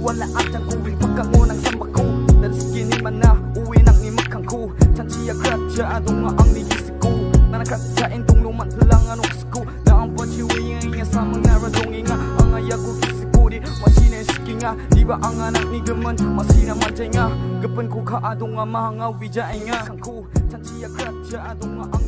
wala at ang kuwing pagkangunang sambaku. Dahil segini man na uwi nang ni makangku. Chanchi agratya adong nga ang nigisiku. Na nakatsain tong luman lang anong siku. Na ang pachiwi nga sa mga radong nga. Ang ayago kisiku di masina siki nga. Di ba ang anak ni gaman masina matay nga. Gapan ko ka adong nga mga wijay nga. Kangku chanchi agratya adong nga ang